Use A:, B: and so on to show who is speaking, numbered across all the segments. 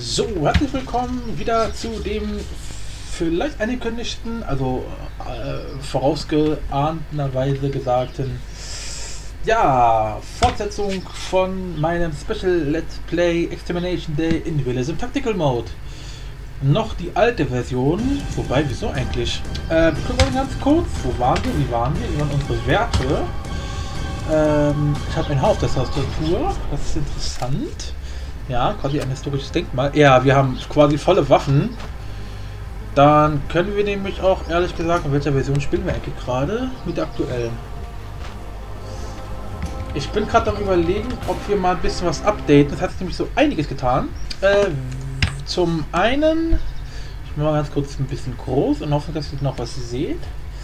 A: So, herzlich willkommen wieder zu dem vielleicht angekündigten, also vorausgeahnterweise gesagten, ja, Fortsetzung von meinem Special Let's Play Extermination Day in Realism Tactical Mode. Noch die alte Version, wobei, wieso eigentlich? Wir gucken mal ganz kurz, wo waren wir, wie waren wir, wie waren unsere Werte. Ich habe ein Haar auf der Tastatur, das ist interessant. Ja, quasi ein historisches Denkmal. Ja, wir haben quasi volle Waffen. Dann können wir nämlich auch, ehrlich gesagt, in welcher Version spielen wir eigentlich gerade? Mit der aktuellen. Ich bin gerade am Überlegen, ob wir mal ein bisschen was updaten. Das hat sich nämlich so einiges getan. Zum einen, ich mache mal ganz kurz ein bisschen groß und hoffe, dass ihr noch was seht.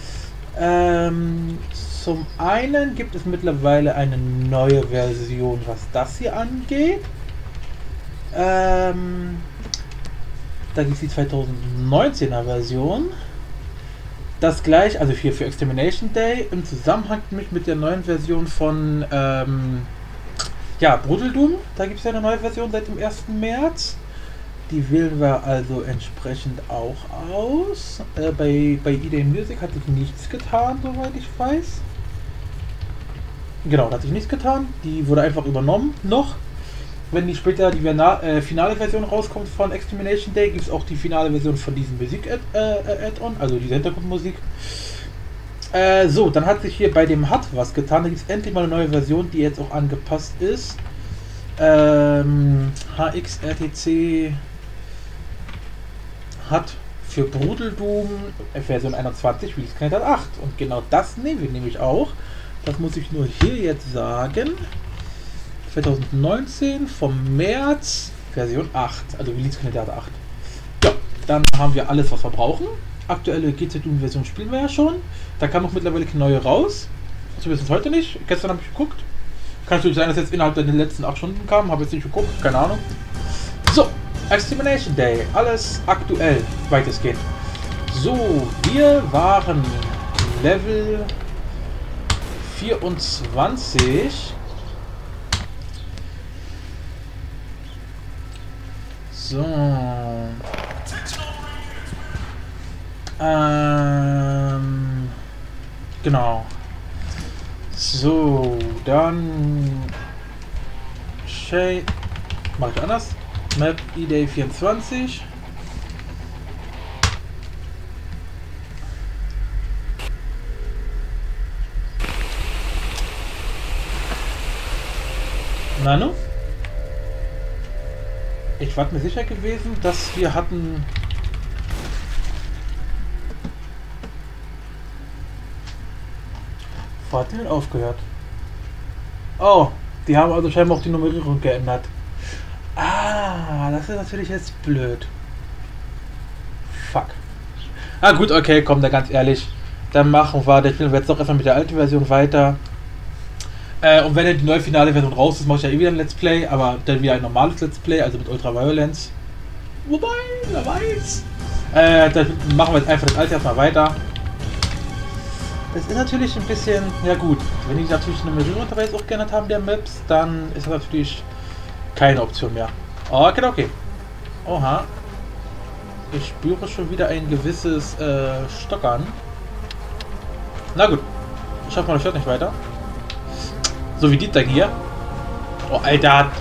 A: Zum einen gibt es mittlerweile eine neue Version, was das hier angeht. Da gibt es die 2019er Version. Das gleich, also hier für Extermination Day, im Zusammenhang mit der neuen Version von ja, Brutal Doom. Da gibt es ja eine neue Version seit dem 1. März. Die wählen wir also entsprechend auch aus. Bei EA Music hat sich nichts getan, soweit ich weiß. Genau, da hat sich nichts getan. Die wurde einfach übernommen noch. Wenn die später die finale Version rauskommt von Extermination Day, gibt es auch die finale Version von diesem Musik-Add-on, also diese Hintergrundmusik. So, dann hat sich hier bei dem HUD was getan. Da gibt es endlich mal eine neue Version, die jetzt auch angepasst ist. HXRTC hat für Brutal Doom Version 21 Release Kandidat 8. Und genau das nehmen wir nämlich auch. Das muss ich nur hier jetzt sagen. 2019 vom März Version 8, also Release-Kandidat 8. Ja, dann haben wir alles, was wir brauchen. Aktuelle GZ Doom-Version spielen wir ja schon. Da kam noch mittlerweile keine neue raus. Zumindest heute nicht. Gestern habe ich geguckt. Kann natürlich sein, dass jetzt innerhalb der letzten 8 Stunden kam. Habe jetzt nicht geguckt, keine Ahnung. So, Extermination Day. Alles aktuell, weitestgehend. So, wir waren Level 24. So. Genau. So, dann Shay. Mach ich anders. Map ED 24. Nano? Ich war mir sicher gewesen, dass wir hatten... Wo hat die denn aufgehört? Oh, die haben also scheinbar auch die Nummerierung geändert. Ah, das ist natürlich jetzt blöd. Fuck. Ah gut, okay, komm, da ganz ehrlich. Dann machen wir, der spielen wir jetzt doch erstmal mit der alten Version weiter. Und wenn die neue finale Version raus ist, mache ich ja eh wieder ein Let's Play, aber dann wieder ein normales Let's Play, also mit Ultraviolence. Wobei, wer weiß. Dann machen wir jetzt einfach das alte erstmal weiter. Das ist natürlich ein bisschen, ja gut, wenn die natürlich eine Nummerierung dabei jetzt auch geändert haben der Maps, dann ist das natürlich keine Option mehr. Okay, okay. Oha. Ich spüre schon wieder ein gewisses Stockern. Na gut. Ich hoffe mal, das hört nicht weiter. So wie die da hier. Oh, Alter.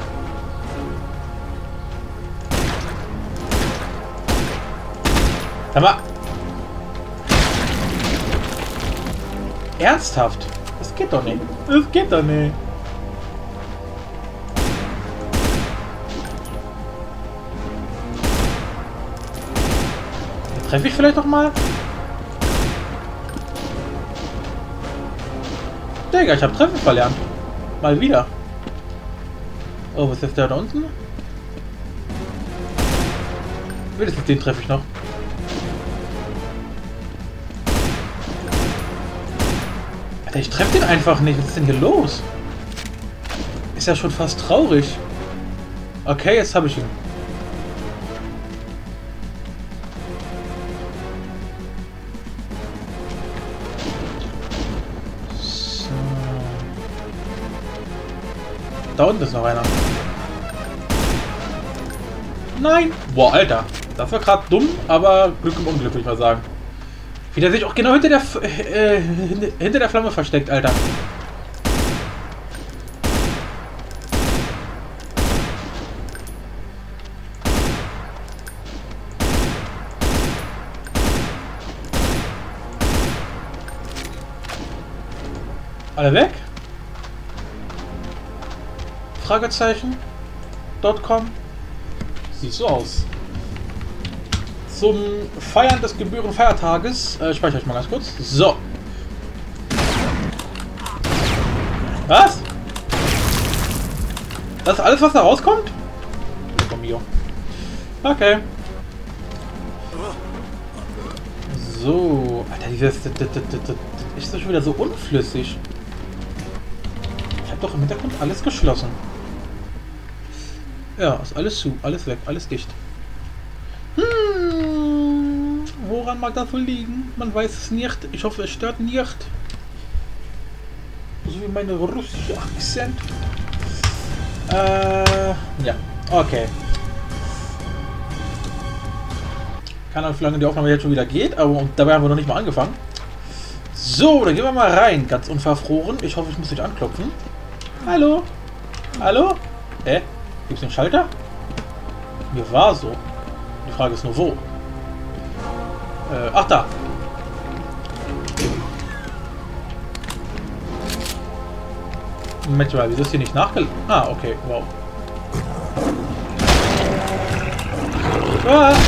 A: Sag mal. Ernsthaft? Das geht doch nicht. Das geht doch nicht. Treffe ich vielleicht noch mal? Digga, ich habe Treffen verlernt. Mal wieder. Oh, was ist der da unten? Wenigstens den treffe ich noch. Alter, ich treffe den einfach nicht. Was ist denn hier los? Ist ja schon fast traurig. Okay, jetzt habe ich ihn. Da unten ist noch einer. Nein! Boah, Alter. Das war gerade dumm, aber Glück im Unglück, würde ich mal sagen. Wie der sich auch genau hinter der Flamme versteckt, Alter. Alle weg? Fragezeichen. .com. Sieht so aus. Zum Feiern des Gebührenfeiertages. Speichere ich mal ganz kurz. So. Was? Das ist alles, was da rauskommt? Okay. So. Alter, das ist doch schon wieder so unflüssig. Ich habe doch im Hintergrund alles geschlossen. Ja, ist alles zu, alles weg, alles dicht. Woran mag das wohl liegen? Man weiß es nicht. Ich hoffe, es stört nicht. So wie meine russische Akzent. Ja, okay. Keine Ahnung, wie lange die Aufnahme jetzt schon wieder geht, aber dabei haben wir noch nicht mal angefangen. So, dann gehen wir mal rein, ganz unverfroren. Ich hoffe, ich muss nicht anklopfen. Hallo? Hallo? Gibt es einen Schalter? Mir war so. Die Frage ist nur wo. Ach da. Moment mal, wieso ist hier nicht nachgeladen? Ah, okay, wow. Ah.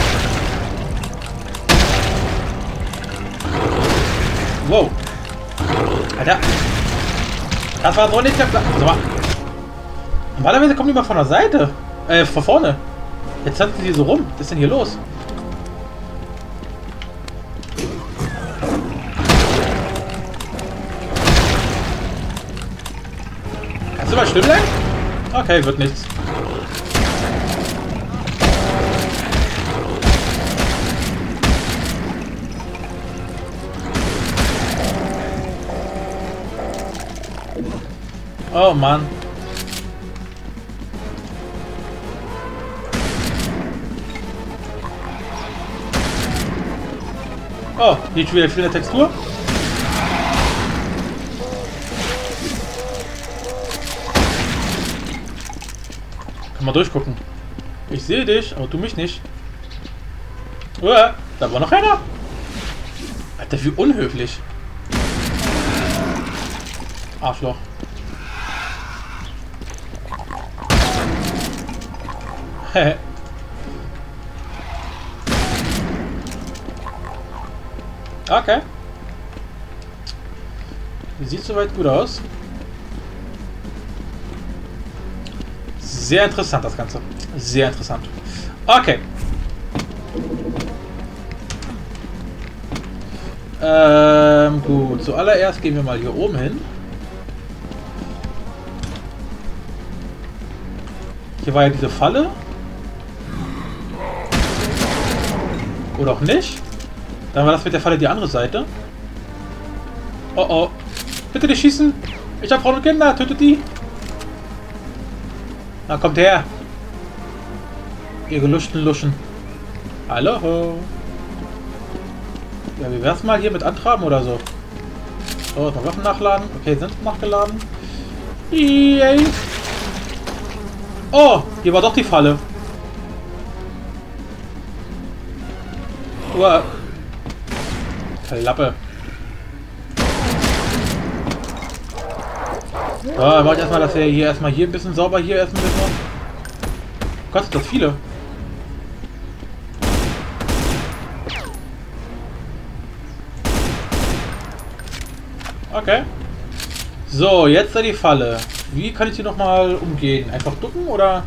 A: Wow. Alter. Das war so nicht geplant. So, normalerweise kommt die mal von der Seite. Von vorne. Jetzt tanzen sie so rum. Was ist denn hier los? Kannst du mal still bleiben? Okay, wird nichts. Oh Mann. Oh, hier schon wieder viel Textur. Kann mal durchgucken. Ich sehe dich, aber du mich nicht. Da war noch einer. Alter, wie unhöflich. Arschloch. Hehe. Okay. Sieht soweit gut aus. Sehr interessant das Ganze. Sehr interessant. Okay. Gut. Zuallererst gehen wir mal hier oben hin. Hier war ja diese Falle. Oder auch nicht. Dann war das mit der Falle die andere Seite. Oh oh. Bitte nicht schießen. Ich habe Frauen und Kinder. Tötet die. Na, kommt her. Ihr geluschten Luschen. Hallo. Ja, wie wär's mal hier mit Antraben oder so? So, noch Waffen nachladen. Okay, sind nachgeladen. Yay. Oh, hier war doch die Falle. Uah. Klappe. So, mach ich erstmal, dass wir hier erstmal hier ein bisschen sauber hier erstmal ein bisschen. Gott, sind das viele. Okay. So, jetzt da die Falle. Wie kann ich die nochmal umgehen? Einfach ducken oder?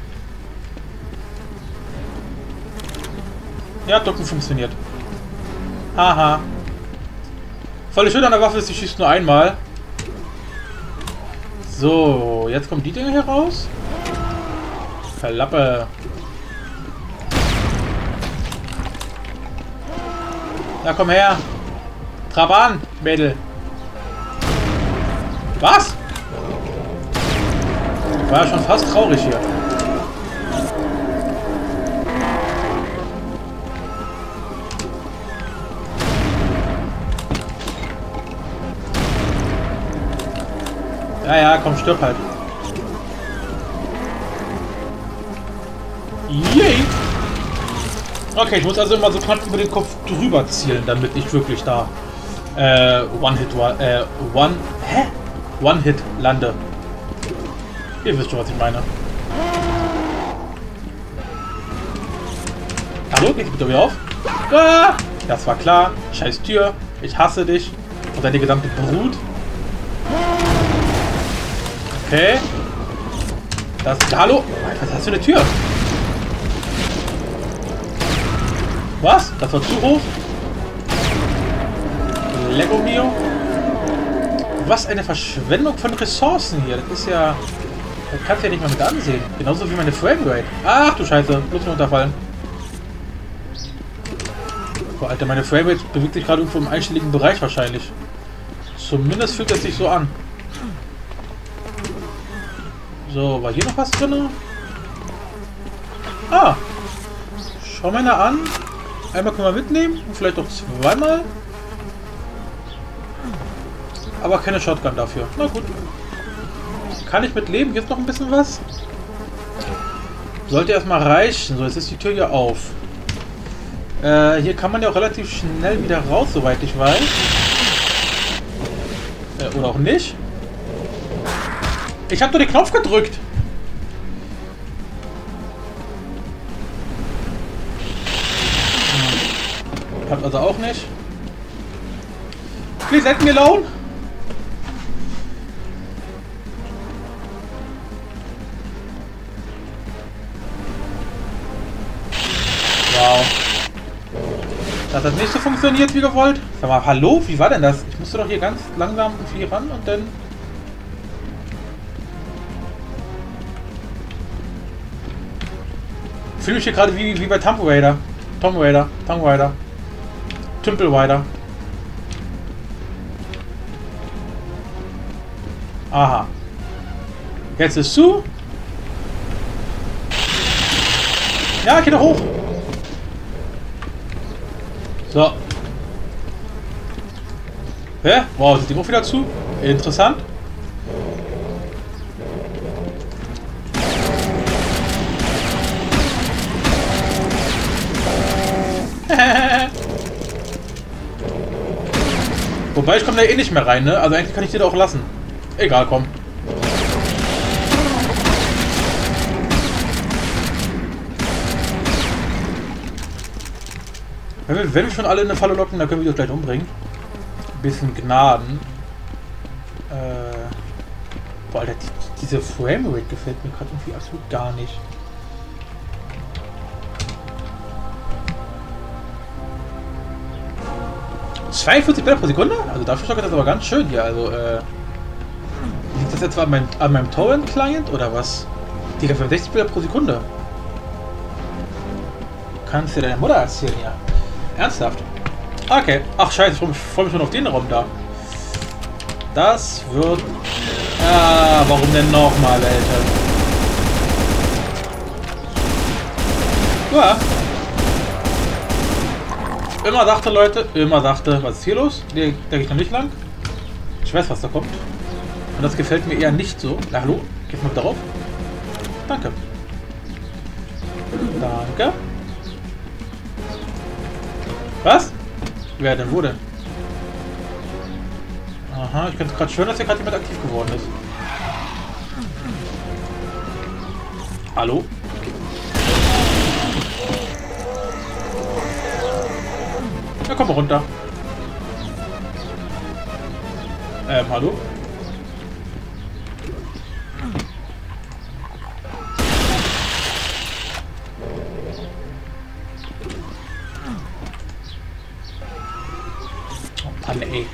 A: Ja, ducken funktioniert. Haha. Voll schön an der Waffe ist, sie schießt nur einmal. So, jetzt kommen die Dinge hier raus. Verlappe. Na komm her. Trab an, Mädel. Was? War ja schon fast traurig hier. Ja, ja, komm, stirb halt. Yay! Okay, ich muss also immer so knapp über den Kopf drüber zielen, damit ich wirklich da One-Hit lande. Ihr wisst schon, was ich meine. Hallo, geht's bitte wieder auf? Ah, das war klar. Scheiß Tür. Ich hasse dich. Und deine gesamte Brut. Okay. Das. Hallo? Was hast du für eine Tür? Was? Das war zu hoch? Lego Mio? Was eine Verschwendung von Ressourcen hier. Das ist ja... Das kannst du ja nicht mal mit ansehen. Genauso wie meine Framerate. Ach du Scheiße. Bloß nur unterfallen. Boah, Alter, meine Framerate bewegt sich gerade irgendwo im einstelligen Bereich wahrscheinlich. Zumindest fühlt es sich so an. So, war hier noch was drin? Ah! Schau mal an. Einmal können wir mitnehmen und vielleicht auch zweimal. Aber keine Shotgun dafür. Na gut. Kann ich mit leben? Gibt noch ein bisschen was? Sollte erstmal reichen. So, jetzt ist die Tür hier auf. Hier kann man ja auch relativ schnell wieder raus, soweit ich weiß. Oder auch nicht. Ich habe nur den Knopf gedrückt. Hat also auch nicht. Please let me alone. Wow. Das hat nicht so funktioniert wie gewollt. Sag mal, hallo? Wie war denn das? Ich musste doch hier ganz langsam irgendwie ran und dann... Ich fühle mich hier gerade wie bei Tomb Raider. Tomb Raider. Tümpel Raider. Aha. Jetzt ist zu. Ja, geht doch hoch. So. Hä? Wow, sind die auch wieder zu? Interessant. Wobei, ich komme da eh nicht mehr rein, ne? Also eigentlich kann ich die da auch lassen. Egal, komm. Wenn wir schon alle in eine Falle locken, dann können wir die gleich umbringen. Ein bisschen Gnaden. Boah, Alter, diese Framerate gefällt mir gerade irgendwie absolut gar nicht. ...42 Bilder pro Sekunde? Also dafür stockert das aber ganz schön hier. Also, liegt das jetzt an meinem Torrent-Client oder was? Digga, 65 Bilder pro Sekunde. Kannst du deiner Mutter erzählen, ja. Ernsthaft? Okay. Ach, scheiße, ich freue mich schon auf den Raum da. Das wird... Ah, warum denn nochmal, welche? Ja. Immer dachte, Leute, was ist hier los? Der geht noch nicht lang. Ich weiß, was da kommt. Und das gefällt mir eher nicht so. Na, hallo? Geh mal darauf. Danke. Danke. Was? Wer denn? Wo denn? Aha, ich finde es gerade schön, dass hier gerade jemand aktiv geworden ist. Hallo? Ja, komm mal runter. Hallo? Oh Mann, ey.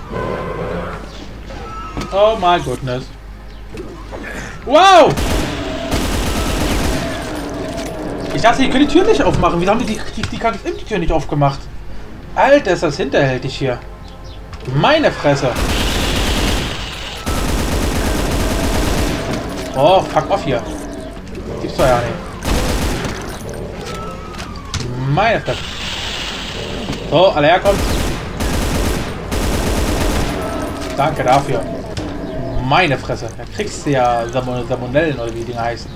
A: Oh my goodness. Wow! Ich dachte, die können die Tür nicht aufmachen. Wieso haben die Tür nicht aufgemacht? Alter, ist das hinterhältig hier. Meine Fresse. Oh, fuck off hier. Gibt's doch ja nicht. Meine Fresse. So, alle herkommt. Danke dafür. meine Fresse. Da kriegst du ja Salmonellen oder wie die Dinger heißen.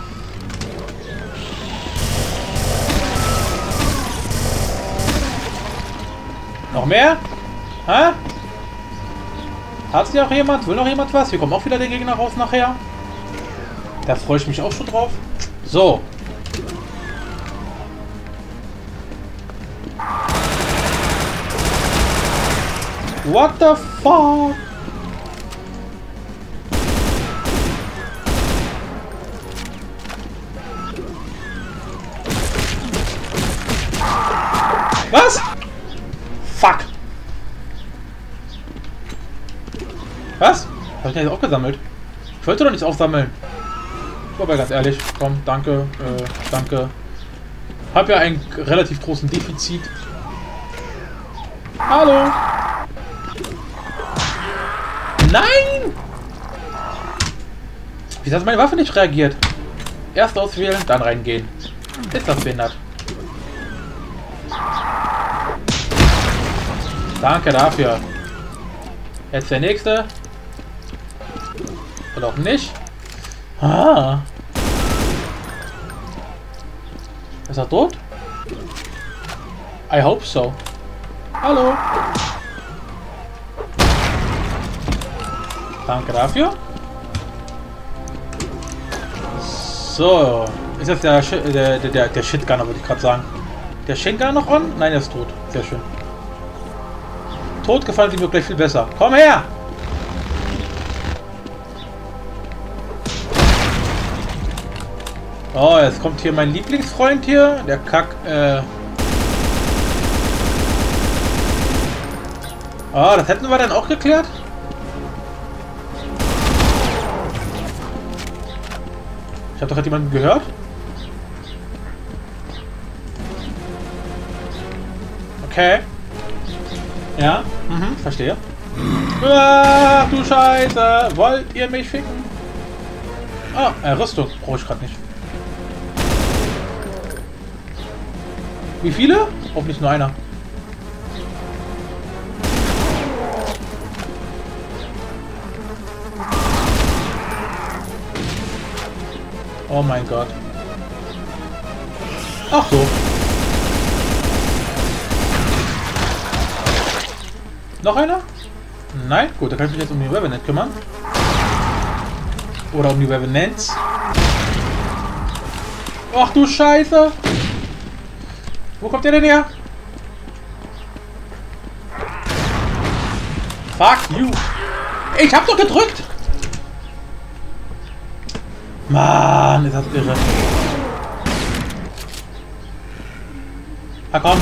A: Noch mehr? Hä? Hat sich auch jemand? Will noch jemand was? Hier kommt auch wieder der Gegner raus nachher. Da freue ich mich auch schon drauf. So. What the fuck? Was? Fuck. Was? Hab ich den jetzt auch gesammelt? Ich wollte doch nichts aufsammeln. Aber ganz ehrlich, komm, danke, danke. Hab ja einen relativ großen Defizit. Hallo? Nein! Wieso hat meine Waffe nicht reagiert? Erst auswählen, dann reingehen. Ist das behindert? Danke dafür. Jetzt der nächste. Oder auch nicht. Ah. Ist er tot? I hope so. Hallo. Danke dafür. So. Ist jetzt der Shitgunner, würde ich gerade sagen. Der Shingunner noch on? Nein, er ist tot. Sehr schön. Tot gefallen sie mir gleich viel besser. Komm her! Oh, jetzt kommt hier mein Lieblingsfreund hier. Der Kack, Oh, das hätten wir dann auch geklärt. Ich habe doch gerade jemanden gehört. Okay. Ja, verstehe. Ach du Scheiße. Wollt ihr mich ficken? Ah, Rüstung brauche ich gerade nicht. Wie viele? Hoffentlich nur einer. Oh mein Gott. Ach so. Noch einer? Nein? Gut, da kann ich mich jetzt um die Revenant kümmern. Oder um die Revenants. Ach du Scheiße! Wo kommt der denn her? Fuck you! Ich hab doch gedrückt! Mann, ist das irre. Na komm!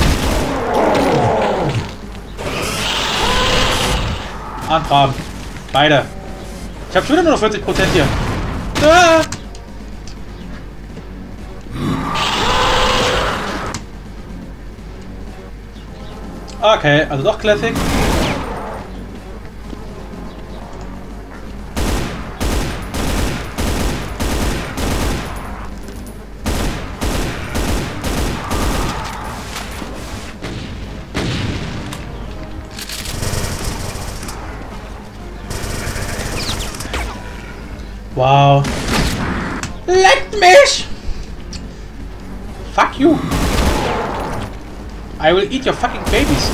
A: Antraben. Beide. Ich habe schon wieder nur noch 40% hier. Ah! Okay, also doch Classic. Wow. Leckt mich! Fuck you! I will eat your fucking babies.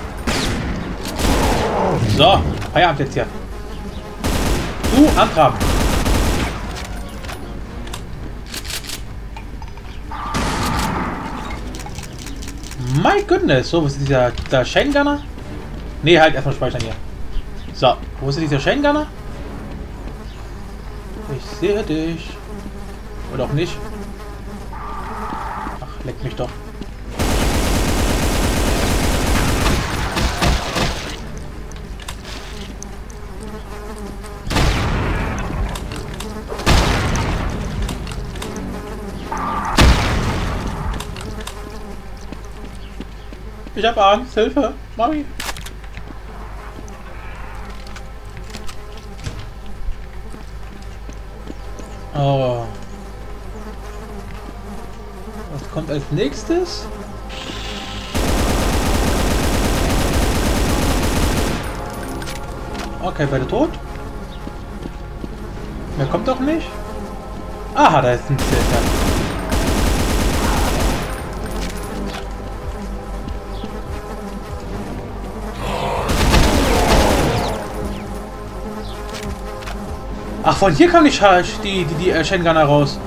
A: So, Feierabend jetzt hier. Du, antraben. My goodness. So, wo ist dieser Shengunner? Ne, halt erstmal speichern hier. So, wo ist dieser Shengunner? Ich sehe dich. Oder auch nicht. Ach, leck mich doch. Ich hab Angst, Hilfe, Mami. Oh. Was kommt als nächstes? Okay, beide tot. Mehr kommt doch nicht. Aha, da ist ein Zelt. Ach, von hier kam die Shengunner raus.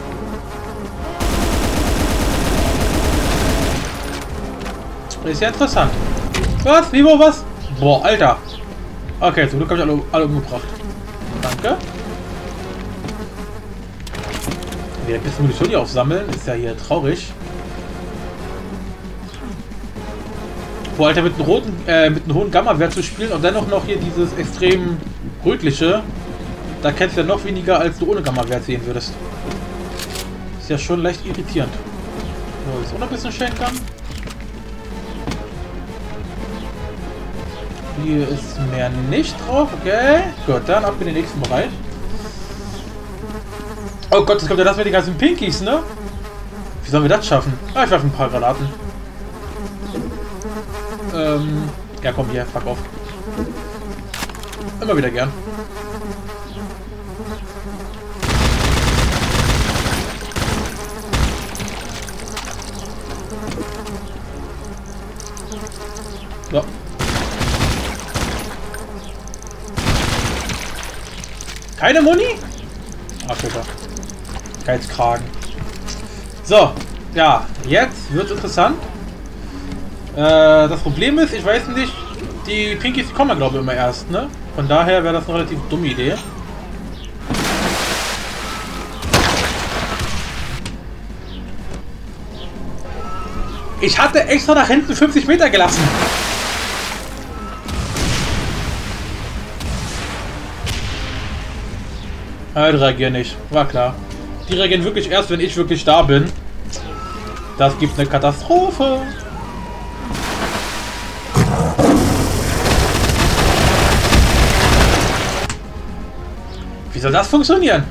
A: Ist ja interessant. Was? Wie, wo, was? Boah, Alter. Okay, zum Glück habe ich alle umgebracht. Danke. Wieder ein bisschen Munition hier aufsammeln. Ist ja hier traurig. Boah, Alter, mit einem hohen Gamma-Wert zu spielen und dennoch noch hier dieses extrem rötliche. Da kennst du ja noch weniger, als du ohne Gamma-Wert sehen würdest. Ist ja schon leicht irritierend. So, jetzt auch noch ein bisschen Shengun. Hier ist mehr nicht drauf. Okay. Gut, dann ab in den nächsten Bereich. Oh Gott, jetzt kommt ja das mit den ganzen Pinkies, ne? Wie sollen wir das schaffen? Ah, ich werfe ein paar Granaten. Ja komm, hier, fuck off. Immer wieder gern. So. Keine Muni? Ach, bitte. Geizkragen. So. Ja, jetzt wird's interessant. Das Problem ist, ich weiß nicht, die Pinkies kommen ja, glaube ich, immer erst, ne? Von daher wäre das eine relativ dumme Idee. Ich hatte extra nach hinten 50 Meter gelassen. Die reagieren nicht. War klar. Die reagieren wirklich erst, wenn ich wirklich da bin. Das gibt eine Katastrophe. Wie soll das funktionieren?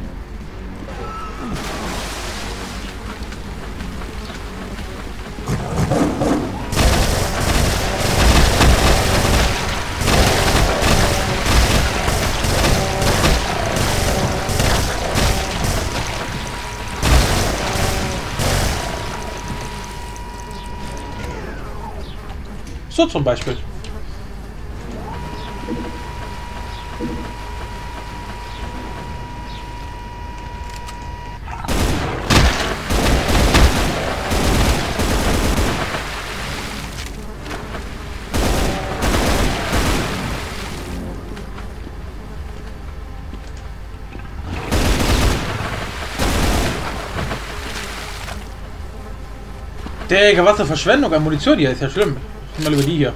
A: So zum Beispiel. Digga, was eine Verschwendung an Munition hier. Ist ja schlimm. Mal über die hier.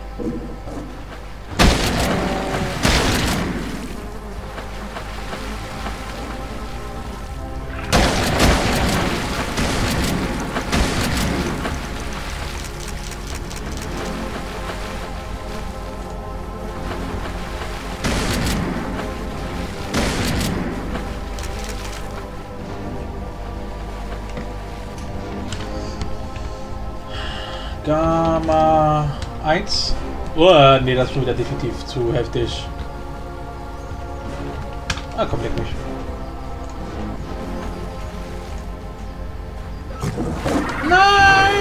A: Gamma 1. Oh, nee, das ist schon wieder definitiv zu heftig. Ah, komm, leck mich. Nein!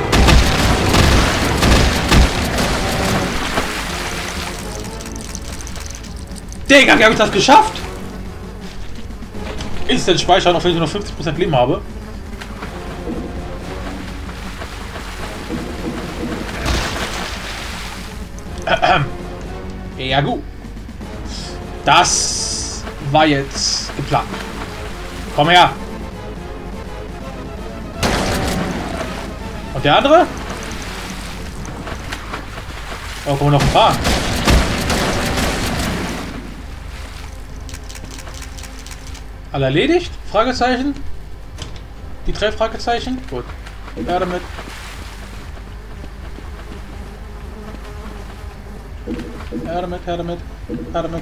A: Digga, wie habe ich das geschafft? Instant speichern, auch wenn ich nur noch 50% Leben habe. Ja gut. Das war jetzt geplant. Komm her. Und der andere? Oh, kommen noch ein paar. Alle erledigt? Fragezeichen? Die 3 Fragezeichen? Gut. Ja, damit. Her damit, her damit, her damit.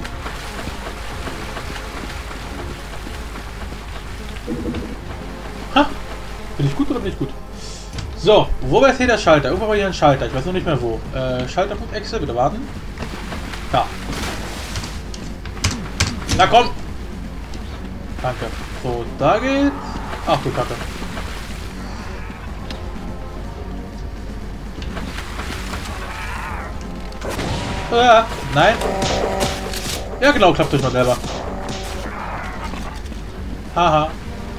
A: Ha! Bin ich gut oder bin ich gut? So, wo war jetzt hier der Schalter? Irgendwo war hier ein Schalter, ich weiß noch nicht mehr wo. Schalter.exe, bitte warten. Da. Na komm! Danke. So, da geht's. Ach du Kacke. Nein. Ja genau, klappt euch mal selber. Haha.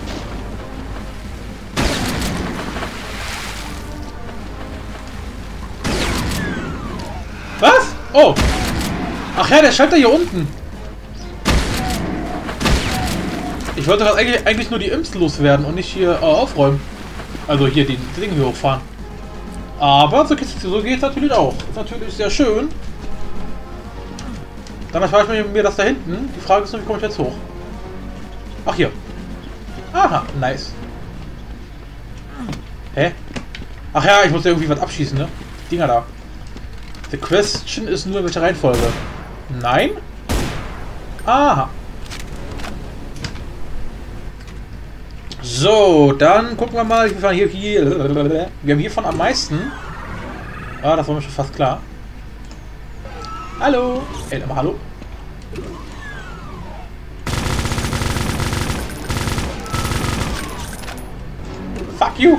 A: Was? Oh. Ach ja, der Schalter hier unten. Ich wollte gerade eigentlich nur die Imps loswerden und nicht hier aufräumen. Also hier die Dinge hier hochfahren. Aber so geht's natürlich auch. Ist natürlich sehr schön. Dann frage ich mir das da hinten. Die Frage ist nur, wie komme ich jetzt hoch? Ach, hier. Aha, nice. Hä? Ach ja, ich muss ja irgendwie was abschießen, ne? Die Dinger da. The question ist nur, in welcher Reihenfolge. Nein? Aha. So, dann gucken wir mal. Wir haben hiervon am meisten. Ah, das war mir schon fast klar. Hallo. Hallo. Fuck you.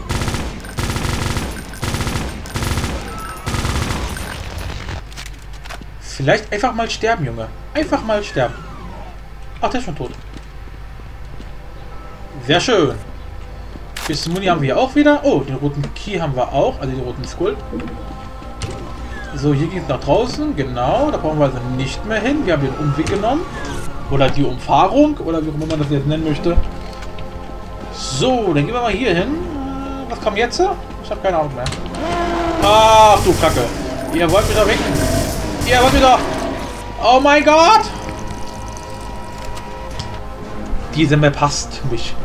A: Vielleicht einfach mal sterben, Junge. Einfach mal sterben. Ach, der ist schon tot. Sehr schön. Bisschen Muni haben wir hier auch wieder. Oh, den roten Key haben wir auch. Also den roten Skull. So, hier geht es nach draußen. Genau, da brauchen wir also nicht mehr hin. Wir haben den Umweg genommen. Oder die Umfahrung. Oder wie auch immer man das jetzt nennen möchte. So, dann gehen wir mal hier hin. Was kommt jetzt? Ich habe keine Ahnung mehr. Ach du Kacke. Ihr wollt mich da weg. Ihr wollt mich da. Oh mein Gott. Diese Map hasst mich.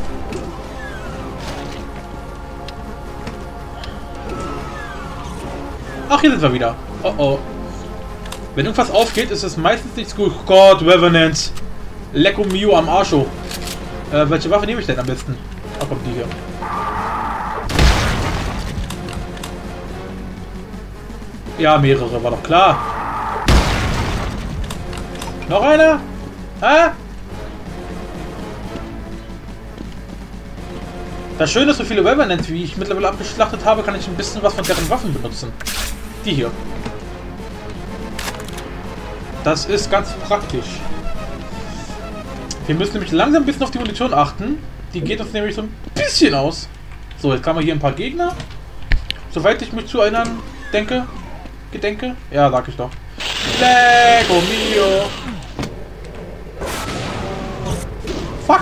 A: Ach, hier sind wir wieder. Oh oh. Wenn irgendwas aufgeht, ist es meistens nichts gut. Gott, Revenant. Lecco mio am Arscho. Welche Waffe nehme ich denn am besten? Ach, kommt die hier. Ja, mehrere, war doch klar. Noch einer? Hä? Das Schöne ist, so viele Revenants, wie ich mittlerweile abgeschlachtet habe, kann ich ein bisschen was von deren Waffen benutzen. Die hier. Das ist ganz praktisch. Wir müssen nämlich langsam ein bisschen auf die Munition achten. Die geht uns nämlich so ein bisschen aus. So, jetzt haben wir hier ein paar Gegner. Soweit ich mich zu erinnern gedenke. Ja, sag ich doch. Lecco mio. Fuck.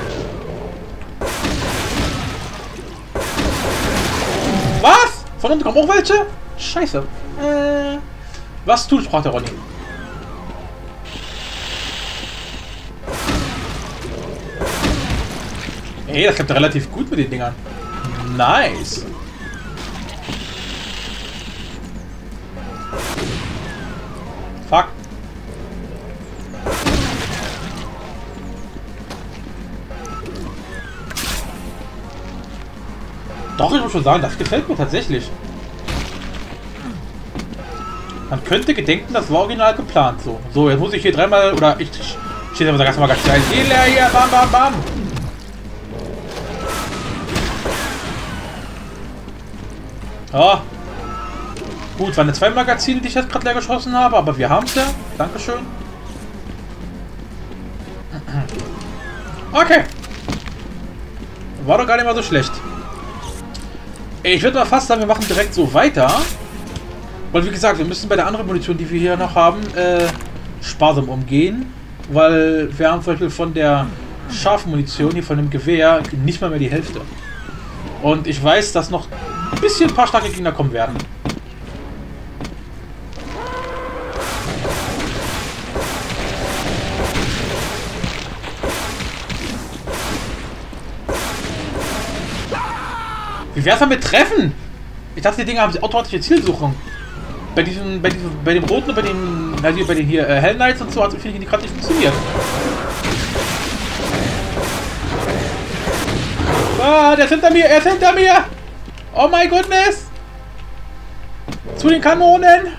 A: Was? Von unten kommen auch welche? Scheiße. Was tut, sprach der Ronny. Ey, das klappt relativ gut mit den Dingern. Nice. Fuck. Doch, ich muss schon sagen, das gefällt mir tatsächlich. Man könnte gedenken, das war original geplant so. So, jetzt muss ich hier dreimal, oder ich stehe aber ganz mal ganz schnell. Hier, bam, bam, bam. Ja. Gut, waren zwei Magazine, die ich jetzt gerade leer geschossen habe, aber wir haben es ja. Dankeschön. Okay. War doch gar nicht mal so schlecht. Ich würde mal fast sagen, wir machen direkt so weiter. Weil, wie gesagt, wir müssen bei der anderen Munition, die wir hier noch haben, sparsam umgehen. Weil wir haben zum Beispiel von der scharfen Munition hier von dem Gewehr nicht mal mehr die Hälfte. Und ich weiß, dass noch ein bisschen ein paar starke Gegner kommen werden. Wie wär's damit Treffen? Ich dachte, die Dinger haben automatische Zielsuchung. Bei dem Roten und bei den hier Hell Knights und so hat es irgendwie gerade nicht funktioniert. Ah, der ist hinter mir, er ist hinter mir! Oh my goodness! Zu den Kanonen!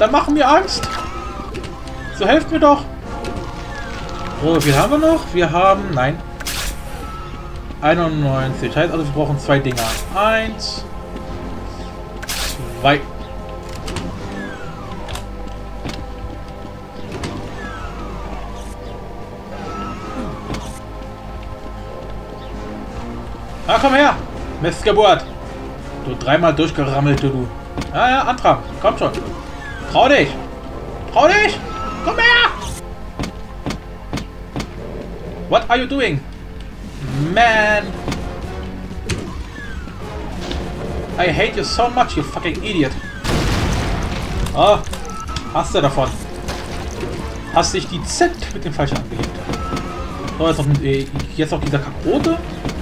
A: Da machen wir Angst. So, helft mir doch. So, wie viel haben wir noch? Wir haben... Nein. 91. Das heißt also, wir brauchen 2 Dinger. 1. 2. Ah, komm her! Mistgeburt! Du 3-mal durchgerammelt, du. Ja, ja, Antrag. Komm schon. Trau dich! Trau dich! Komm her! What are you doing? Man! I hate you so much, you fucking idiot. Oh, hast du davon. Hast dich die Z mit dem Falschen angelegt. So, jetzt noch dieser Kackrote.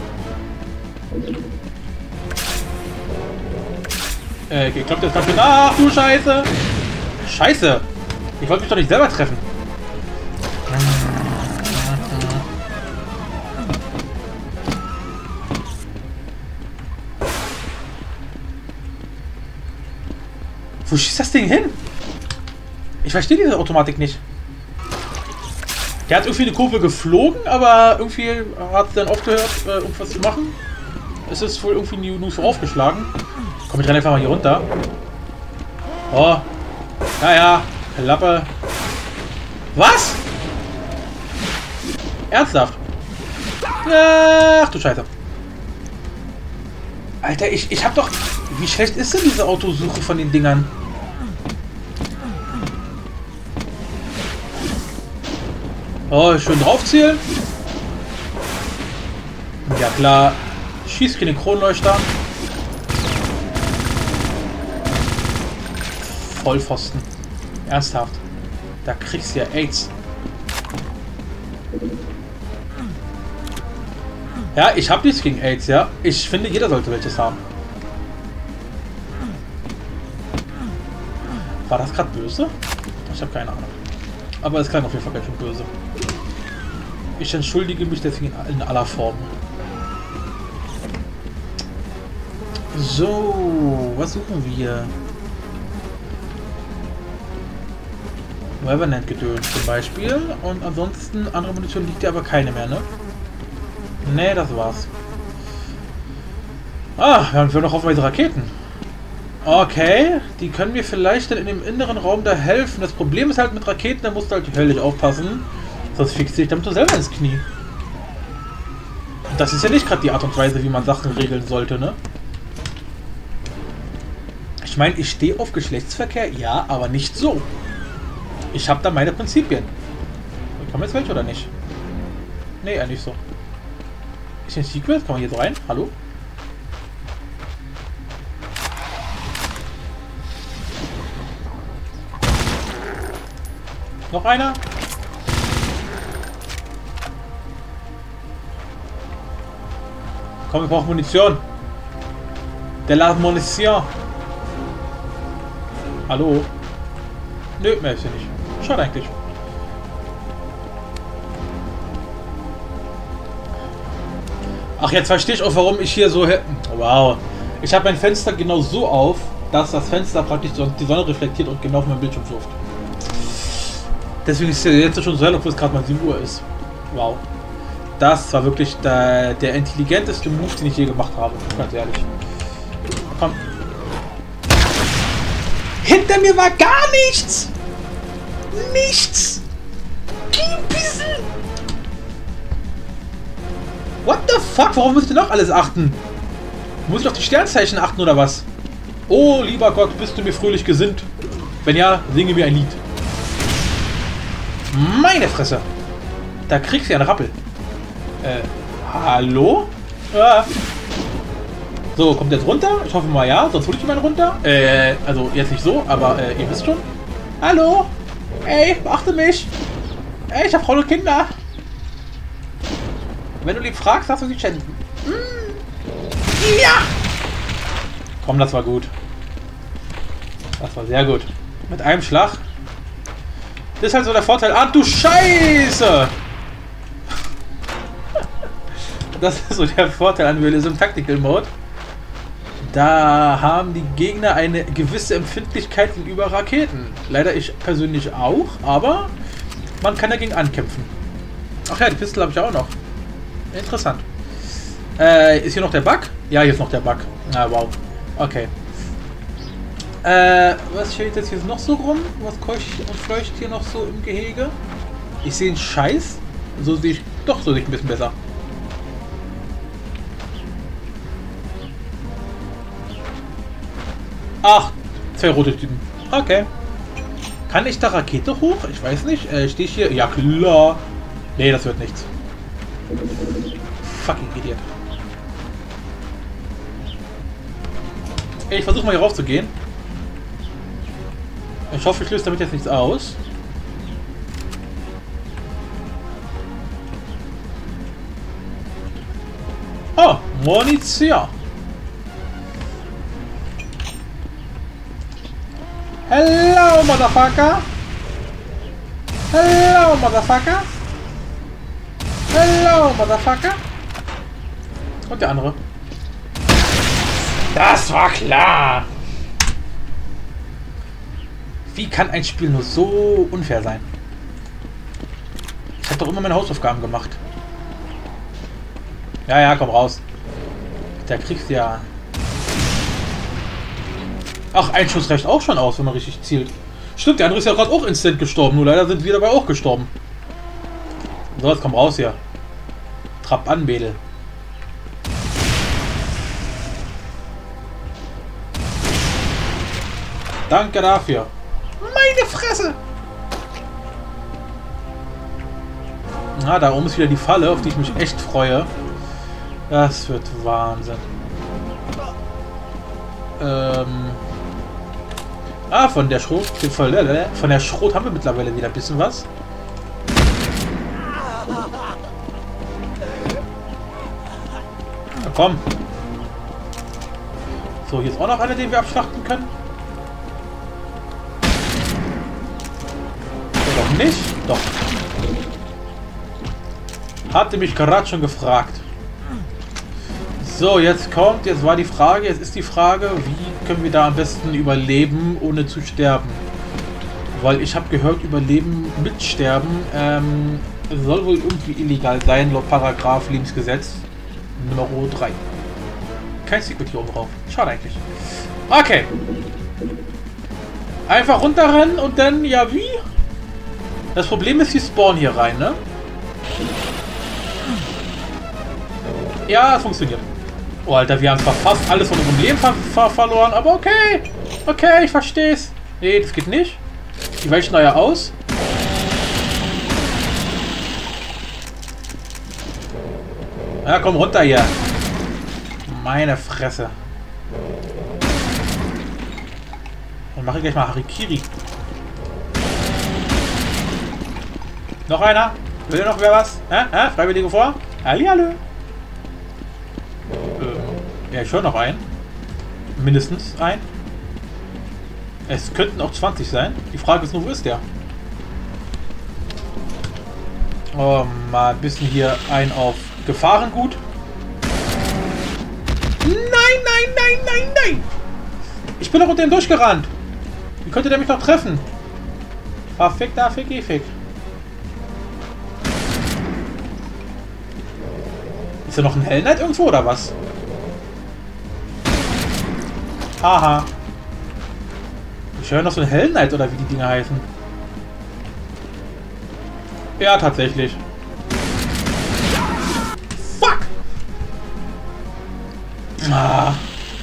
A: Ich glaube, das kann... Ach du Scheiße! Scheiße! Ich wollte mich doch nicht selber treffen. Wo schießt das Ding hin? Ich verstehe diese Automatik nicht. Der hat irgendwie eine Kurve geflogen, aber irgendwie hat es dann aufgehört, irgendwas zu machen. Es ist wohl irgendwie nur so aufgeschlagen. Komm, ich renne einfach mal hier runter. Oh. Naja, Klappe. Was? Ernsthaft? Ach du Scheiße. Alter, ich hab doch... Wie schlecht ist denn diese Autosuche von den Dingern? Oh, schön draufzielen. Ja klar. Schießt keine Kronleuchter. Vollpfosten. Ernsthaft. Da kriegst du ja AIDS. Ja, ich habe nichts gegen AIDS, ja. Ich finde, jeder sollte welches haben. War das gerade böse? Ich habe keine Ahnung. Aber es klang auf jeden Fall ganz schön böse. Ich entschuldige mich deswegen in aller Form. So, was suchen wir? Revenant-Gedöns zum Beispiel. Und ansonsten, andere Munition liegt ja aber keine mehr, ne? Ne, das war's. Ah, wir haben noch haufenweise Raketen. Okay, die können mir vielleicht dann in dem inneren Raum da helfen. Das Problem ist halt mit Raketen, da musst du halt höllisch aufpassen. Sonst fixiert dich damit du selber ins Knie. Und das ist ja nicht gerade die Art und Weise, wie man Sachen regeln sollte, ne? Ich meine, ich stehe auf Geschlechtsverkehr, ja, aber nicht so. Ich habe da meine Prinzipien. Kommen jetzt welche oder nicht? Nee, eher nicht so. Ist hier ein Secret? Kann man hier so rein? Hallo? Noch einer? Komm, wir brauchen Munition. Der la Munition. Hallo? Nö, mehr ist hier nicht. Schade eigentlich. Ach, jetzt verstehe ich auch, warum ich hier so... Wow. Ich habe mein Fenster genau so auf, dass das Fenster praktisch die Sonne reflektiert und genau auf meinem Bildschirm wirft. Deswegen ist es jetzt schon so hell, obwohl es gerade mal 7 Uhr ist. Wow. Das war wirklich der intelligenteste Move, den ich je gemacht habe. Ganz ehrlich. Komm. Hinter mir war gar nichts! Nichts! Kein bisschen! What the fuck? Warum müsst ihr noch alles achten? Muss ich auf die Sternzeichen achten oder was? Oh, lieber Gott, bist du mir fröhlich gesinnt? Wenn ja, singe mir ein Lied. Meine Fresse! Da kriegst du ja einen Rappel. Hallo? Ah. So, kommt jetzt runter? Ich hoffe mal ja, sonst hole ich ihn mal runter. Also jetzt nicht so, aber ihr wisst schon. Hallo? Ey, beachte mich! Ey, ich hab Frauen und Kinder! Wenn du lieb fragst, darfst du sie schänden. Ja! Komm, das war gut. Das war sehr gut. Mit einem Schlag. Das ist halt so der Vorteil. Ah, du Scheiße! Das ist so der Vorteil an Realism Tactical Mode. Da haben die Gegner eine gewisse Empfindlichkeit gegenüber Raketen. Leider ich persönlich auch, aber man kann dagegen ankämpfen. Ach ja, die Pistole habe ich auch noch. Interessant. Ist hier noch der Bug? Ja, hier ist noch der Bug. Ah, wow. Okay. Was steht jetzt hier noch so rum? Was keucht und fleucht hier noch so im Gehege? Ich sehe einen Scheiß. So sehe ich... Doch, so sehe ich ein bisschen besser. Ach, 2 rote Typen. Okay. Kann ich da Rakete hoch? Ich weiß nicht. Stehe ich hier? Ja, klar. Nee, das wird nichts. Fucking Idiot. Ich versuche mal hier rauf zu gehen. Ich hoffe, ich löse damit jetzt nichts aus. Oh, Munition. Hello, Motherfucker. Hello, Motherfucker. Hello, Motherfucker. Und der andere. Das war klar. Wie kann ein Spiel nur so unfair sein? Ich habe doch immer meine Hausaufgaben gemacht. Ja, ja, komm raus. Da kriegst du ja... Ach, ein Schuss reicht auch schon aus, wenn man richtig zielt. Stimmt, der andere ist ja gerade auch instant gestorben. Nur leider sind wir dabei auch gestorben. So, jetzt komm raus hier. Trapp an, Mädel. Danke dafür. Meine Fresse! Na, da oben ist wieder die Falle, auf die ich mich echt freue. Das wird Wahnsinn. Von der Schrot... Von der Schrot haben wir mittlerweile wieder ein bisschen was. Na komm. So, hier ist auch noch einer, den wir abschlachten können. Oder doch nicht? Doch. Hatte mich gerade schon gefragt. So, jetzt war die Frage, jetzt ist die Frage, wie können wir da am besten überleben, ohne zu sterben? Weil ich habe gehört, Überleben mit Sterben soll wohl irgendwie illegal sein, laut Paragraph Lebensgesetz Nummer 3. Kein Secret hier oben drauf. Schade eigentlich. Okay. Einfach runterrennen und dann, ja wie? Das Problem ist, die spawnen hier rein, ne? Ja, es funktioniert. Oh, Alter, wir haben zwar fast alles von unserem Leben verloren, aber okay. Okay, ich versteh's. Nee, das geht nicht. Die weichen da ja aus. Ja, komm runter hier. Meine Fresse. Dann mache ich gleich mal Harikiri. Noch einer? Will noch wer was? Freiwillige vor? Hallihallo. Ja, ich höre noch einen. Mindestens ein. Es könnten auch 20 sein. Die Frage ist nur, wo ist der? Oh, mal ein bisschen hier ein auf Gefahrengut. Nein, nein, nein, nein, nein! Ich bin doch unter ihm durchgerannt. Wie könnte der mich noch treffen? Fick da, fick, fick. Ist da noch ein Hell Knight irgendwo oder was? Haha. Ich höre noch so ein Hell Knight oder wie die Dinger heißen. Ja, tatsächlich. Fuck! Ah.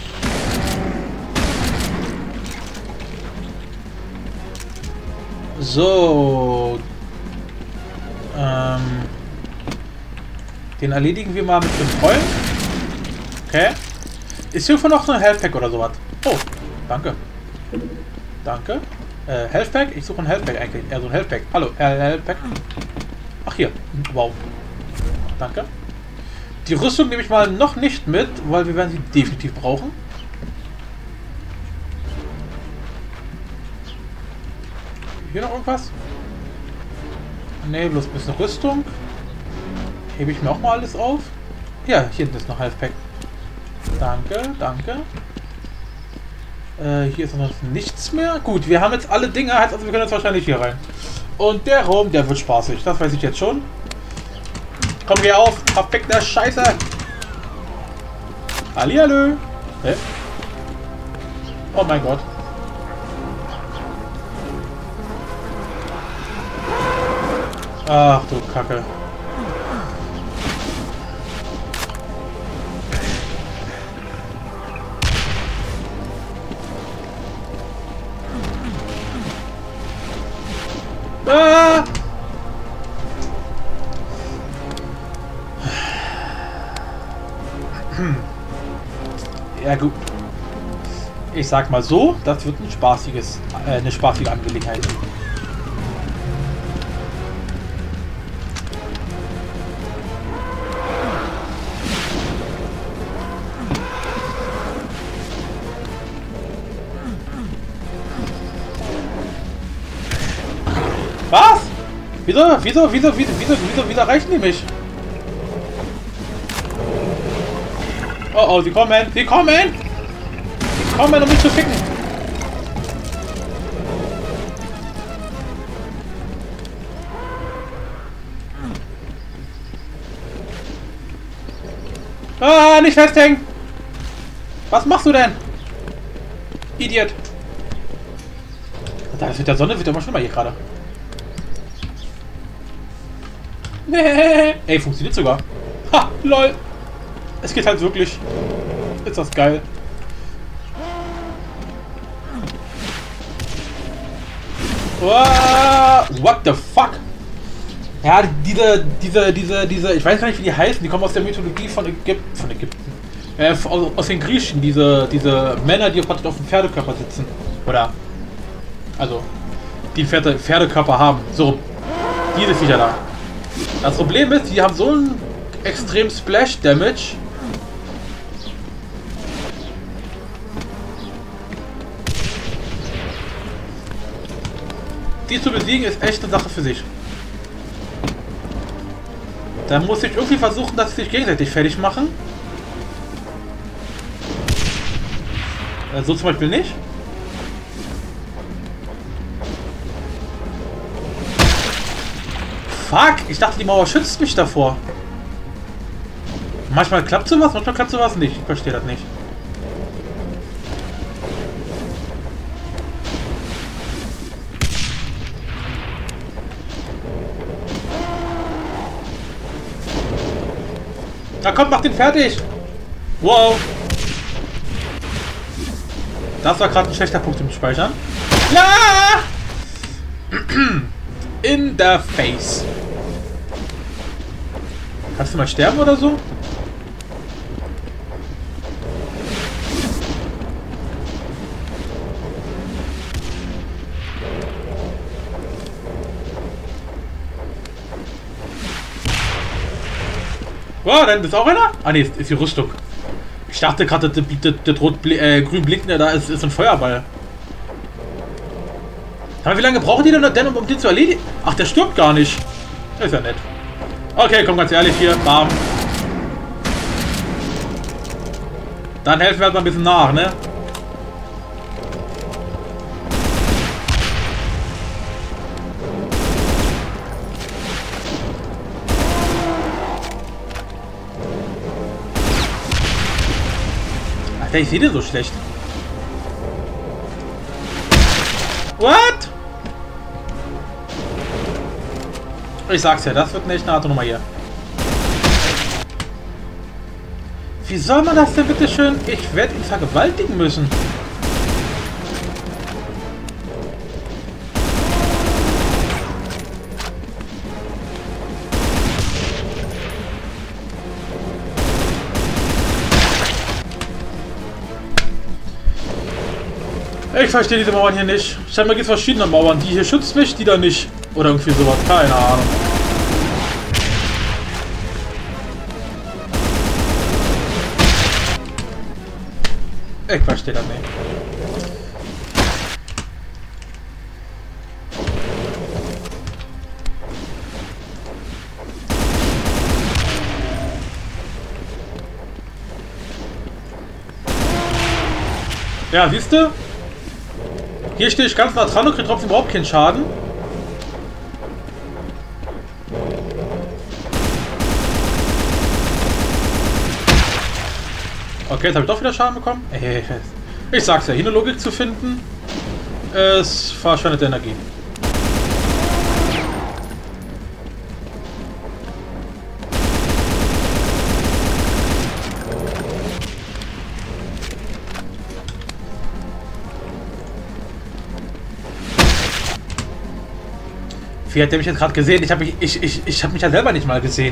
A: So. Den erledigen wir mal mit dem Freund. Okay. Ist hier noch so ein Health Pack oder sowas? Oh, danke. Danke. Health Pack? Ich suche ein Health Pack eigentlich. So ein Health Pack. Hallo, Health Pack. Ach, hier. Wow. Danke. Die Rüstung nehme ich mal noch nicht mit, weil wir werden sie definitiv brauchen. Hier noch irgendwas? Ne, bloß ein bisschen Rüstung. Hebe ich mir auch mal alles auf. Ja, hier hinten ist noch Health Pack. Danke, danke. Hier ist noch nichts mehr. Gut, wir haben jetzt alle Dinge, heißt also wir können jetzt wahrscheinlich hier rein. Und der Raum, der wird spaßig. Das weiß ich jetzt schon. Komm, geh auf. Perfekter Scheiße. Hallihallo. Hä? Oh mein Gott. Ach du Kacke. Ah! Ja gut. Ich sag mal so, das wird ein spaßiges, eine spaßige Angelegenheit. Was? Wieso erreichen die mich? Oh oh, sie kommen! Sie kommen! Sie kommen, um mich zu ficken! Ah, nicht festhängen! Was machst du denn? Idiot! Das mit der Sonne wird immer schlimmer hier gerade. Nee. Ey, funktioniert sogar. Ha, lol. Es geht halt wirklich. Ist das geil. What the fuck? Ja, diese, ich weiß gar nicht, wie die heißen. Die kommen aus der Mythologie von Ägypten. Aus den Griechen. Diese Männer, die auf dem Pferdekörper sitzen. Oder, also, die Pferdekörper haben. So, diese Viecher da. Das Problem ist, die haben so einen extremen Splash-Damage. Die zu besiegen ist echt eine Sache für sich. Da muss ich irgendwie versuchen, dass sie sich gegenseitig fertig machen. So zum Beispiel nicht. Fuck! Ich dachte, die Mauer schützt mich davor. Manchmal klappt sowas, manchmal klappt sowas nicht. Ich verstehe das nicht. Na komm, mach den fertig! Wow! Das war gerade ein schlechter Punkt im Speichern. Ja! In the face. Kannst du mal sterben oder so? Oh, dann ist auch einer? Ah ne, ist die Rüstung. Ich dachte gerade, der grün blinkende da ist ein Feuerball. Aber wie lange brauchen die denn, um den zu erledigen? Ach, der stirbt gar nicht. Das ist ja nett. Okay, komm, ganz ehrlich hier. Bam. Dann helfen wir halt mal ein bisschen nach, ne? Alter, ich sehe den so schlecht. What? Ich sag's ja, das wird eine echte harte Nummer hier. Wie soll man das denn bitte schön? Ich werde ihn vergewaltigen müssen. Ich verstehe diese Mauern hier nicht. Scheinbar gibt es verschiedene Mauern. Die hier schützt mich, die da nicht. Oder irgendwie sowas. Keine Ahnung. Ich verstehe das nicht. Ja, siehst du? Hier stehe ich ganz nah dran und kriege trotzdem überhaupt keinen Schaden. Okay, jetzt habe ich doch wieder Schaden bekommen. Ich sag's ja, hier eine Logik zu finden, ist verschwendete Energie. Wie hat der mich jetzt gerade gesehen? Ich hab mich ja selber nicht mal gesehen.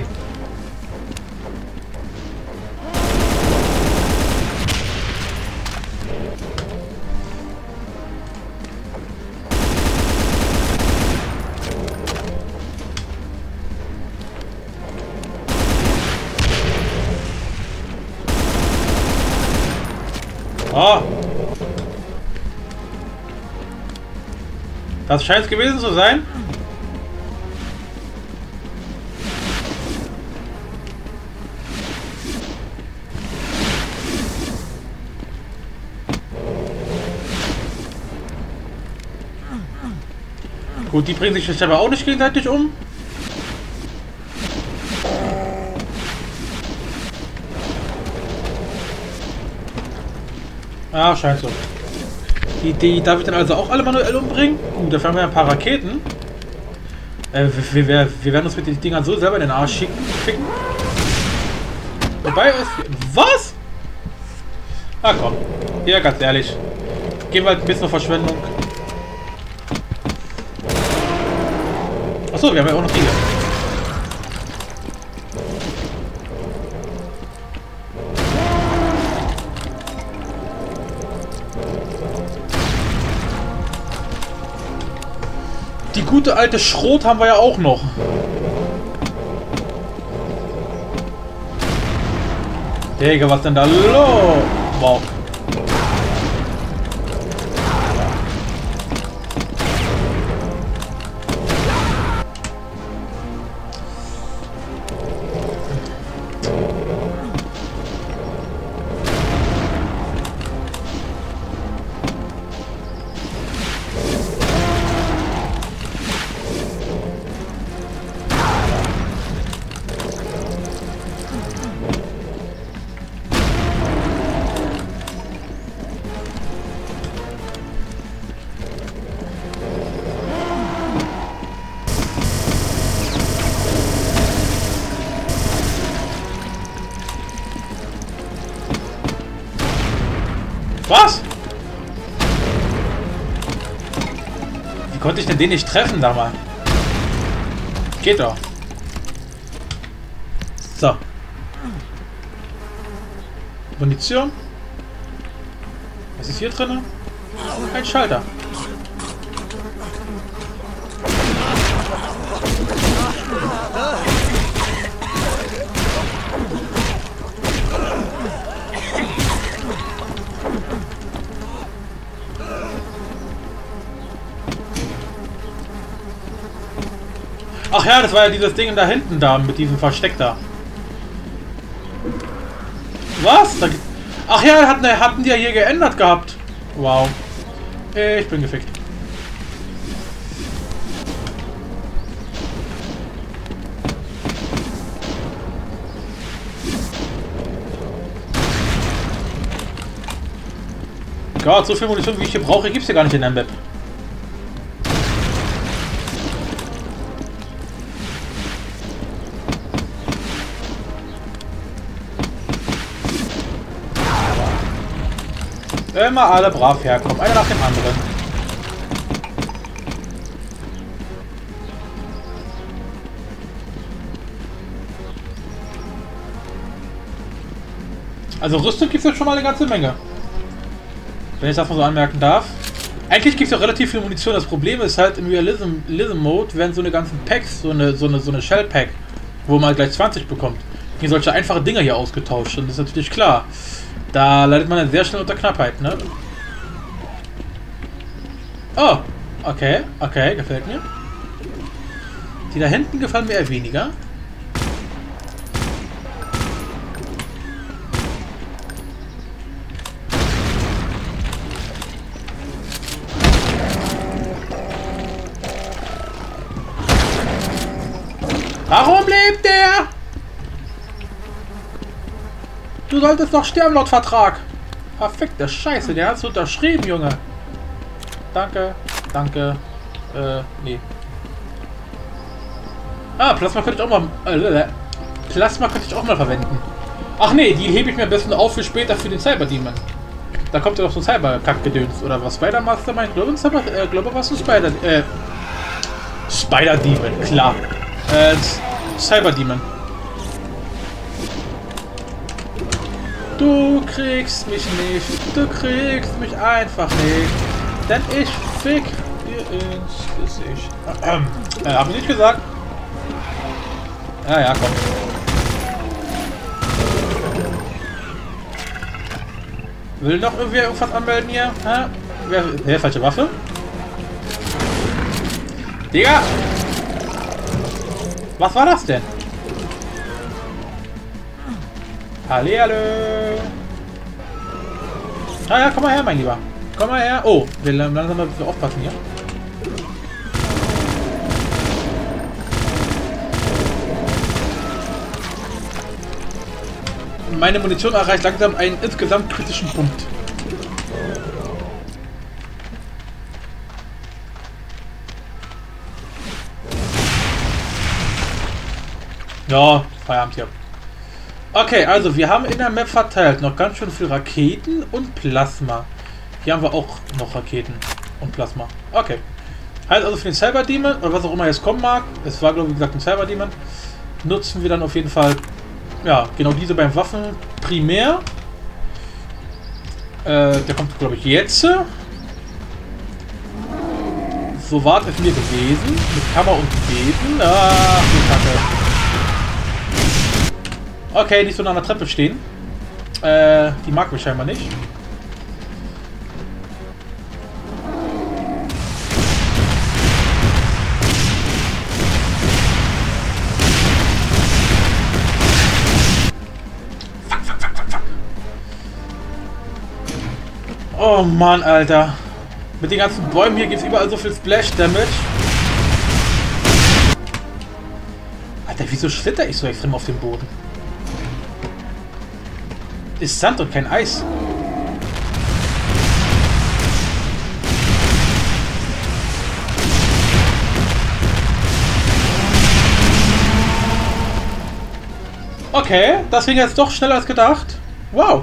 A: Oh. Das scheint es gewesen zu sein. Gut, die bringen sich jetzt aber auch nicht gegenseitig um. Ah, scheint so. Die darf ich dann also auch alle manuell umbringen? Gut, dafür haben wir ein paar Raketen. Wir werden uns mit den Dingern so selber in den Arsch ficken. Wobei es... Was? Ah komm. Ja, ganz ehrlich. Gehen wir halt ein bisschen auf Verschwendung. Achso, wir haben ja auch noch die hier. Die gute alte Schrot haben wir ja auch noch. Digga, was denn da los? Wow. Was? Wie konnte ich denn den nicht treffen, sag mal? Geht doch. So. Munition. Was ist hier drin? Ein Schalter. Ach ja, das war ja dieses Ding da hinten da, mit diesem Versteck da. Was? Ach ja, hatten die ja hier geändert gehabt. Wow. Ich bin gefickt. Gott, so viel Munition wie ich hier brauche, gibt's hier gar nicht in der Map. Immer alle brav herkommen, einer nach dem anderen. Also Rüstung gibt es jetzt schon mal eine ganze Menge. Wenn ich das mal so anmerken darf. Eigentlich gibt es ja relativ viel Munition. Das Problem ist halt im Realism-Mode werden so eine ganzen Packs, so eine Shell-Pack, wo man gleich 20 bekommt, gegen solche einfache Dinger hier ausgetauscht. Und das ist natürlich klar. Da leidet man dann sehr schnell unter Knappheit, ne? Oh, okay, gefällt mir. Die da hinten gefallen mir eher weniger. Warum lebt der? Du solltest doch sterben laut Vertrag. Verfickte Scheiße, der hat's unterschrieben, Junge. Danke, danke. Nee. Ah, Plasma könnte ich auch mal... Plasma könnte ich auch mal verwenden. Ach nee, die hebe ich mir am besten auf für später für den Cyber-Demon. Da kommt ja doch so ein Cyber-Kack-Gedöns. Oder was? Spider-Master meint? Glaube was ein Spider... Spider-Demon, klar. Cyber-Demon. Du kriegst mich nicht. Du kriegst mich einfach nicht. Denn ich fick dir ins Gesicht. Hab ich nicht gesagt? Ja, komm. Will noch irgendwer irgendwas anmelden hier? Wer falsche Waffe? Digga! Was war das denn? Hallihallo! Ah ja, komm mal her, mein Lieber. Komm mal her. Oh, wir langsam mal ein bisschen aufpassen hier. Meine Munition erreicht langsam einen insgesamt kritischen Punkt. Ja, Feierabend hier. Okay, also wir haben in der Map verteilt noch ganz schön viel Raketen und Plasma. Hier haben wir auch noch Raketen und Plasma. Okay. Heißt also für den Cyber Demon, oder was auch immer jetzt kommen mag, es war glaube ich wie gesagt ein Cyber Demon, nutzen wir dann auf jeden Fall, ja, genau diese beiden Waffen primär. Der kommt glaube ich jetzt. So war es mir gewesen. Mit Kammer und Beten. Ach, die Kacke. Okay, nicht so nah an der Treppe stehen. Die mag mich scheinbar nicht. Fuck. Oh Mann, Alter. Mit den ganzen Bäumen hier gibt es überall so viel Splash Damage. Alter, wieso schlitter ich so extrem auf dem Boden? Ist Sand und kein Eis. Okay, das ging jetzt doch schneller als gedacht. Wow.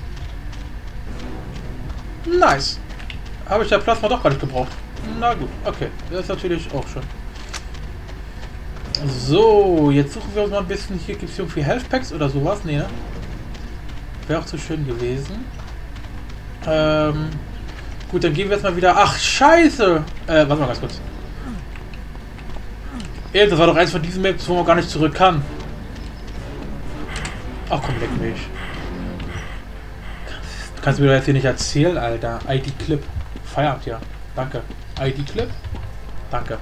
A: Nice. Habe ich der Plasma doch gar nicht gebraucht. Na gut, okay. Das ist natürlich auch schon. So, jetzt suchen wir uns mal ein bisschen. Hier gibt es irgendwie Health Packs oder sowas. Nee, ne? Wäre auch zu schön gewesen. Gut, dann gehen wir jetzt mal wieder... Ach, scheiße! Warte mal ganz kurz. Das war doch eins von diesen Maps, wo man gar nicht zurück kann. Ach komm, leck mich. Kannst du mir das jetzt hier nicht erzählen, Alter. ID-Clip. Feierabend, ja. Danke. ID-Clip. Danke.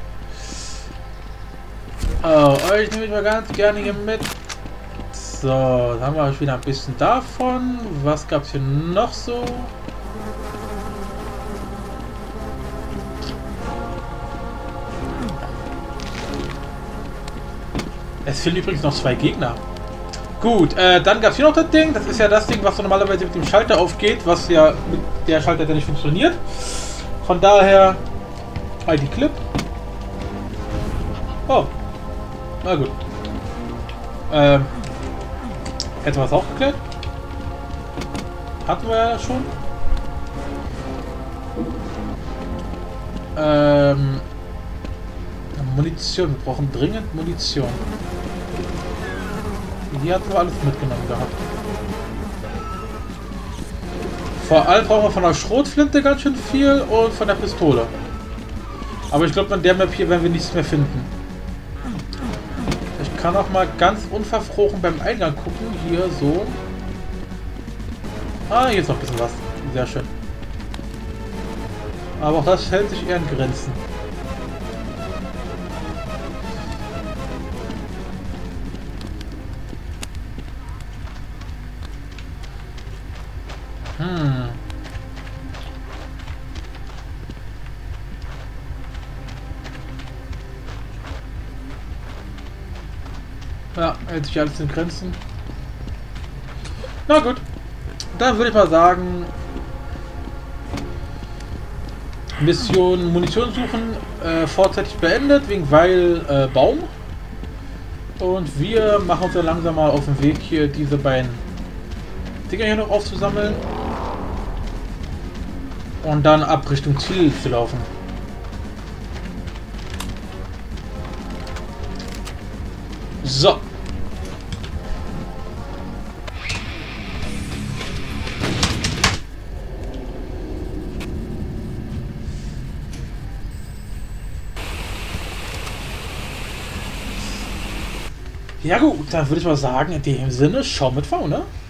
A: Oh, euch nehme ich mal ganz gerne hier mit. So, dann haben wir wieder ein bisschen davon. Was gab es hier noch so? Es fehlen übrigens noch 2 Gegner. Gut, dann gab es hier noch das Ding. Das ist ja das Ding, was so normalerweise mit dem Schalter aufgeht, was ja mit der Schalter, der nicht funktioniert. Von daher ID-Clip. Oh. Na gut. Hätten wir es auch geklärt? Hatten wir ja schon. Munition. Wir brauchen dringend Munition. Die hatten wir alles mitgenommen gehabt. Vor allem brauchen wir von der Schrotflinte ganz schön viel und von der Pistole. Aber ich glaube, an der Map hier werden wir nichts mehr finden. Ich kann auch mal ganz unverfroren beim Eingang gucken. Hier so. Ah, hier ist noch ein bisschen was. Sehr schön. Aber auch das hält sich eher in Grenzen. Ja, hält sich alles in Grenzen. Na gut. Dann würde ich mal sagen, Mission Munition suchen vorzeitig beendet, weil Baum. Und wir machen uns dann langsam mal auf den Weg, hier diese beiden Dinger hier noch aufzusammeln. Und dann ab Richtung Ziel zu laufen. So. Ja gut, dann würde ich mal sagen, in dem Sinne, schau mit V, ne?